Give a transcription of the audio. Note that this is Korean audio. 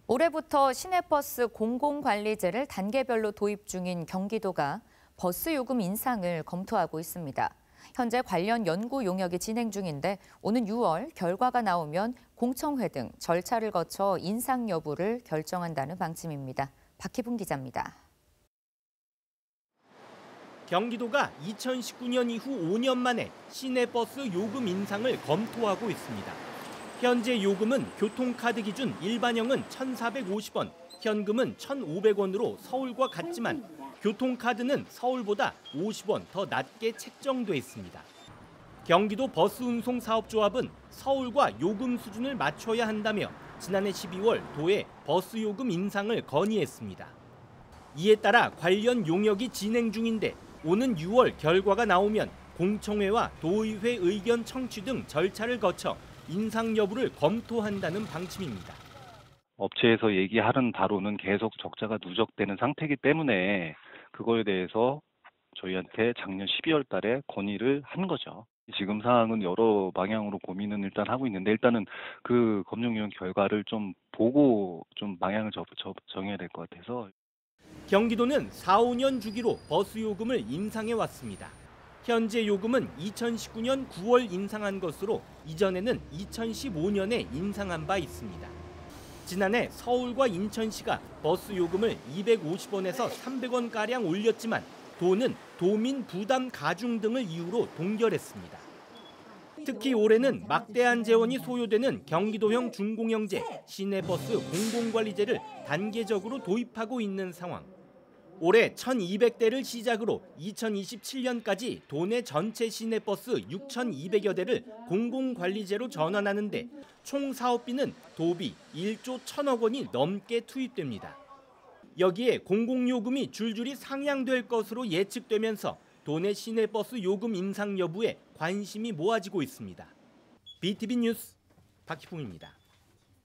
올해부터 시내버스 공공관리제를 단계별로 도입 중인 경기도가 버스 요금 인상을 검토하고 있습니다. 현재 관련 연구 용역이 진행 중인데 오는 6월 결과가 나오면 공청회 등 절차를 거쳐 인상 여부를 결정한다는 방침입니다. 박희분 기자입니다. 경기도가 2019년 이후 5년 만에 시내버스 요금 인상을 검토하고 있습니다. 현재 요금은 교통카드 기준 일반형은 1,450원, 현금은 1,500원으로 서울과 같지만 교통카드는 서울보다 50원 더 낮게 책정돼 있습니다. 경기도 버스운송사업조합은 서울과 요금 수준을 맞춰야 한다며 지난해 12월 도에 버스 요금 인상을 건의했습니다. 이에 따라 관련 용역이 진행 중인데 오는 6월 결과가 나오면 공청회와 도의회 의견 청취 등 절차를 거쳐 인상 여부를 검토한다는 방침입니다. 업체에서 얘기하는 바로는 계속 적자가 누적되는 상태이기 때문에 그거에 대해서 저희한테 작년 12월 달에 건의를 한 거죠. 지금 상황은 여러 방향으로 고민은 일단 하고 있는데 일단은 그 검증위원 결과를 좀 보고 좀 방향을 정해야 될 것 같아서. 경기도는 4, 5년 주기로 버스 요금을 인상해 왔습니다. 현재 요금은 2019년 9월 인상한 것으로 이전에는 2015년에 인상한 바 있습니다. 지난해 서울과 인천시가 버스 요금을 250원에서 300원가량 올렸지만 도는 도민 부담 가중 등을 이유로 동결했습니다. 특히 올해는 막대한 재원이 소요되는 경기도형 준공영제, 시내버스 공공관리제를 단계적으로 도입하고 있는 상황. 올해 1,200대를 시작으로 2027년까지 도내 전체 시내버스 6,200여 대를 공공관리제로 전환하는데 총 사업비는 도비 1조 1,000억 원이 넘게 투입됩니다. 여기에 공공요금이 줄줄이 상향될 것으로 예측되면서 도내 시내버스 요금 인상 여부에 관심이 모아지고 있습니다. BTV 뉴스 박희풍입니다.